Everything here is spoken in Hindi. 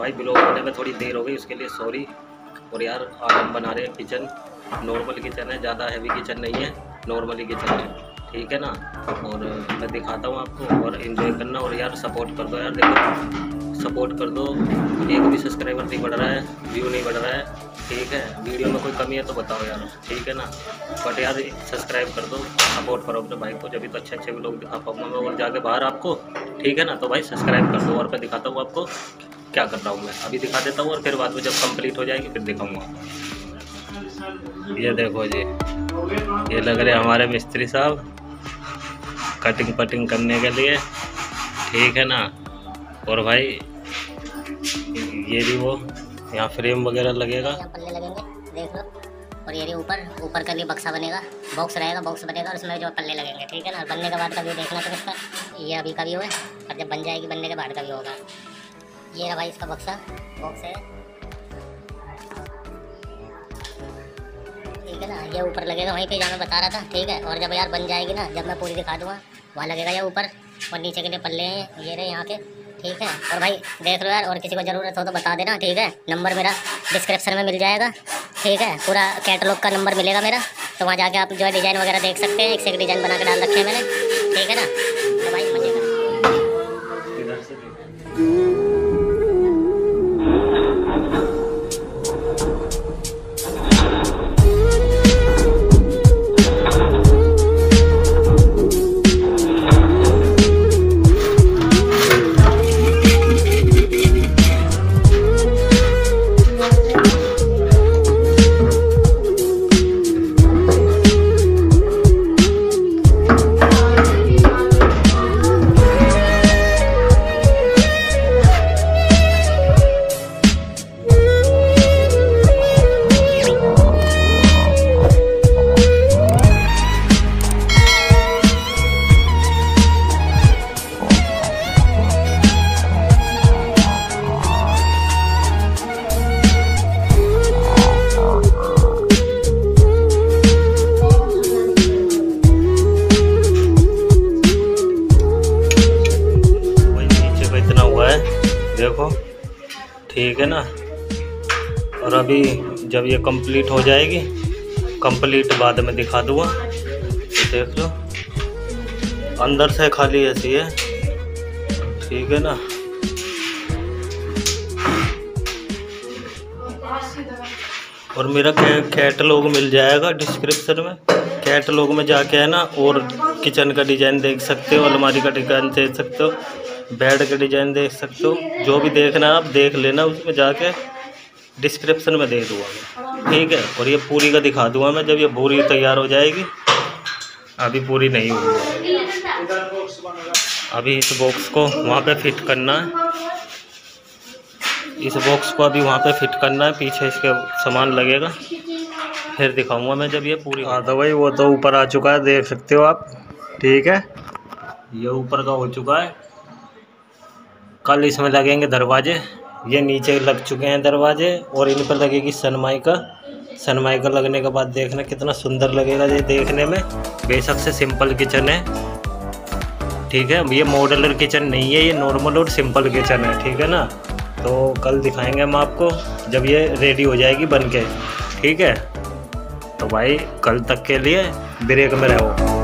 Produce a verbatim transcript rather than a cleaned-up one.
भाई ब्लॉग बनाने में थोड़ी देर हो गई, उसके लिए सॉरी। और यार आज हम बना रहे हैं किचन, नॉर्मल किचन है, ज़्यादा हैवी किचन नहीं है, नॉर्मली किचन है, ठीक है ना। और मैं दिखाता हूँ आपको, और एंजॉय करना। और यार सपोर्ट कर दो यार, देखो सपोर्ट कर दो। एक भी सब्सक्राइबर नहीं बढ़ रहा है, व्यू नहीं बढ़ रहा है, ठीक है। वीडियो में कोई कमी है तो बताओ यार, ठीक है ना। बट यार सब्सक्राइब कर दो, सपोर्ट करो अपने भाई को, जब भी तो अच्छे अच्छे लोग दिखा पाऊँगा मैं और जाके बाहर आपको, ठीक है ना। तो भाई सब्सक्राइब कर दो, और मैं दिखाता हूँ आपको क्या कर रहा हूँ। मैं अभी दिखा देता हूँ और फिर बाद में जब कंप्लीट हो जाएगी फिर दिखाऊँगा। ये देखो जी, ये लग रहे हमारे मिस्त्री साहब कटिंग पटिंग करने के लिए, ठीक है ना। और भाई ये भी वो यहाँ फ्रेम वगैरह लगेगा, पल्ले लगेंगे देख लो। और ये ऊपर ऊपर का भी बक्सा बनेगा, बॉक्स रहेगा, बॉक्स बनेगा और उसमें जो पल्ले लगेंगे, ठीक है ना। बनने के बाद का व्यू देखना तो इसका, ये अभी का व्यू है और जब बन जाएगी बनने के बाद का व्यू होगा। ये रहा भाई इसका बक्सा, बॉक्स है, ठीक है ना। ये ऊपर लगेगा वहीं पे जहाँ मैं बता रहा था, ठीक है। और जब यार बन जाएगी ना, जब मैं पूरी दिखा दूँगा, वहाँ लगेगा ये ऊपर। और नीचे के लिए पल्ले हैं ये रहे यहाँ के, ठीक है। और भाई देख लो यार, और किसी को ज़रूरत हो तो बता देना, ठीक है। नंबर मेरा डिस्क्रिप्शन में मिल जाएगा, ठीक है। पूरा कैटलॉग का नंबर मिलेगा मेरा, तो वहाँ जाके आप जो है डिज़ाइन वगैरह देख सकते हैं। एक से एक डिज़ाइन बना के डाल रखे हैं मैंने, ठीक है ना। तो भाई मजे का देखो, ठीक है ना। और अभी जब ये कंप्लीट हो जाएगी, कंप्लीट बाद में दिखा दूँगा, देख लो। अंदर से खाली ऐसी है, ठीक है ना। और मेरा कैटलॉग मिल जाएगा डिस्क्रिप्शन में, कैटलॉग में जाके है ना, और किचन का डिज़ाइन देख सकते हो, अलमारी का डिज़ाइन देख सकते हो, बेड का डिज़ाइन देख सकते हो। जो भी देखना है आप देख लेना, उसमें जाके डिस्क्रिप्शन में दे दूँगा मैं, ठीक है। और ये पूरी का दिखा दूँगा मैं जब ये पूरी तैयार हो जाएगी, अभी पूरी नहीं हुई है। अभी इस बॉक्स को वहाँ पे फिट करना है, इस बॉक्स को अभी वहाँ पे फिट करना है, पीछे इसके सामान लगेगा, फिर दिखाऊंगा मैं जब ये पूरी। हाँ तो भाई वो तो ऊपर आ चुका है, देख सकते हो आप, ठीक है। ये ऊपर का हो चुका है। कल इसमें लगेंगे दरवाजे, ये नीचे लग चुके हैं दरवाजे, और इन पर लगेगी सनमाइका। सनमाइका लगने के बाद देखना कितना सुंदर लगेगा ये देखने में। बेशक से सिंपल किचन है, ठीक है। ये मॉड्यूलर किचन नहीं है, ये नॉर्मल और सिंपल किचन है, ठीक है ना। तो कल दिखाएंगे हम आपको जब ये रेडी हो जाएगी बन के, ठीक है। तो भाई कल तक के लिए ब्रेक में रहो।